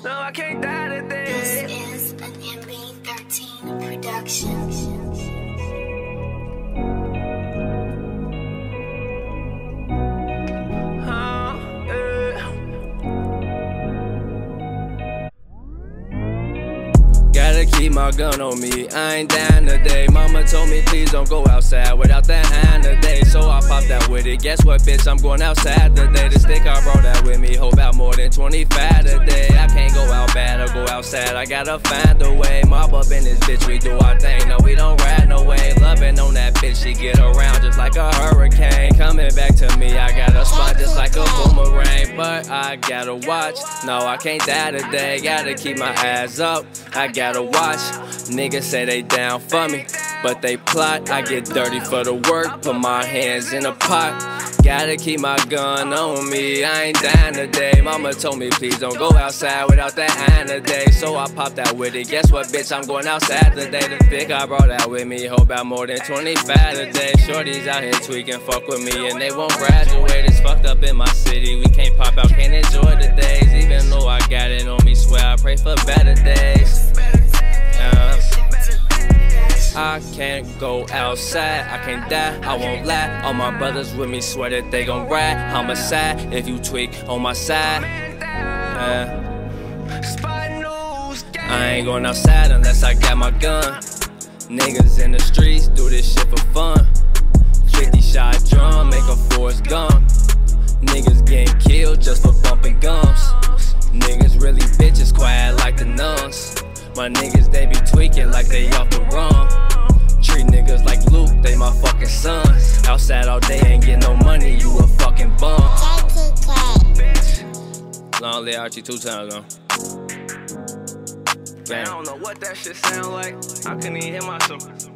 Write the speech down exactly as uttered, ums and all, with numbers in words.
No, I can't die today. This is an M B thirteen production. Gotta keep my gun on me, I ain't down today. Mama told me please don't go outside without that hand today. So I popped out with it, guess what bitch, I'm going outside today. The stick I brought out with me, hold out more than twenty-five today. I can't go out bad or go outside, I gotta find a way. Mob up in this bitch, we do our thing, no we don't ride no way. Loving on that bitch, she get around just like a hurricane. Coming back to me, I got a spot just like a boomerang. But I gotta watch, no I can't die today. Gotta keep my eyes up, I gotta watch. Niggas say they down for me, but they plot. I get dirty for the work, put my hands in a pot. Gotta keep my gun on me, I ain't dying today. Mama told me please don't go outside without that hand today. So I popped out with it, guess what bitch, I'm going outside today. The pick I brought out with me, hold out more than twenty-five today. Shorties out here tweaking, fuck with me and they won't graduate. It's fucked up in my city, we can't pop out, can't enjoy the days. Even though I got it on me, swear I pray for better days. Uh, I can't go outside, I can't die, I won't lie. All my brothers with me swear that they gon' ride. Homicide, if you tweak on my side. uh, I ain't going outside unless I got my gun. Niggas in the streets do this shit for fun. Fifty shot drum, make a Forrest Gump. Niggas getting killed just for bumping gums. Niggas really bitches, quiet like the nuns. My niggas, they be tweaking like they off the run. Treat niggas like Luke, they my fucking sons. Outside all day, ain't get no money, you a fucking bum. Long live Archie two times, though. I don't know what that shit sound like. I couldn't even hear myself.